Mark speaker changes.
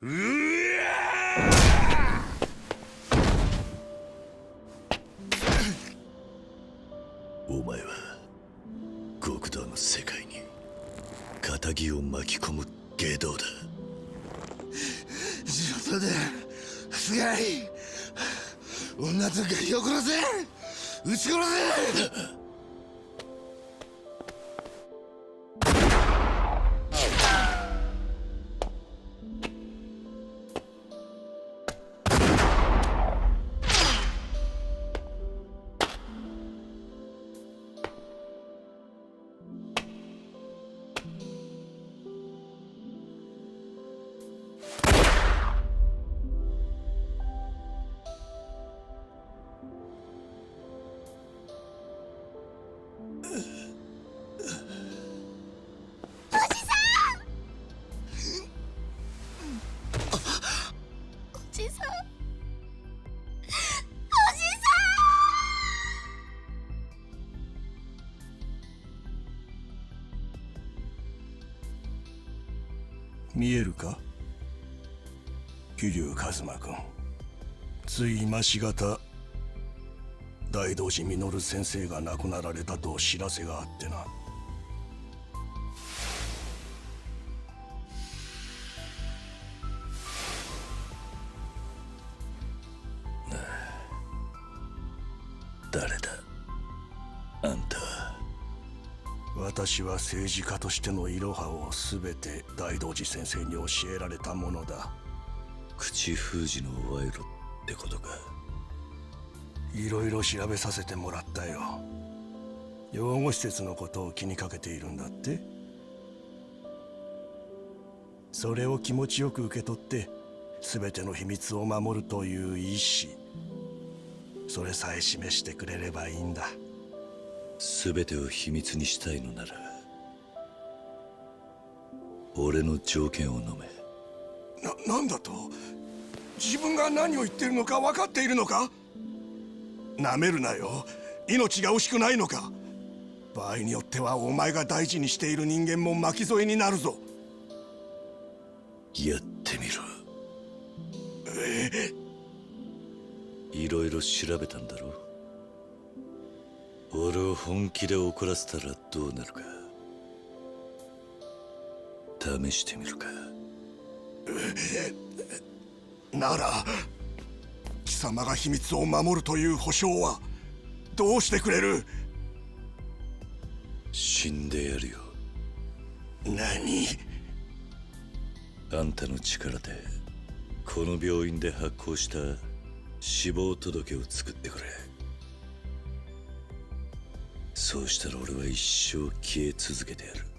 Speaker 1: うわお前は極道の世界に仇を巻き込む外道だ。
Speaker 2: 地元で菅井女とガキを殺せ、撃ち殺せ。
Speaker 3: 見えるか、桐生一馬君。つい今しがた大道寺実先生が亡くなられたと知らせがあってな。
Speaker 1: 誰だあんたは。
Speaker 3: 私は政治家としてのいろはを全て大道寺先生に教えられたものだ。
Speaker 1: 口封じの賄賂ってことか。
Speaker 3: いろいろ調べさせてもらったよ。養護施設のことを気にかけているんだって。それを気持ちよく受け取って全ての秘密を守るという意志、それさえ示してくれればいいんだ。
Speaker 1: 全てを秘密にしたいのなら俺の条件を飲め。
Speaker 3: なんだと？自分が何を言っているのか分かっているのか？なめるなよ。命が惜しくないのか？場合によってはお前が大事にしている人間も巻き添えになるぞ。
Speaker 1: やってみろ。いろいろ調べたんだろ。俺を本気で怒らせたらどうなるか試してみるか。
Speaker 3: なら貴様が秘密を守るという保証はどうしてくれる？
Speaker 1: 死んでやるよ。
Speaker 3: 何？
Speaker 1: あんたの力でこの病院で発行した死亡届を作ってくれ。そうしたら俺は一生消え続けてやる。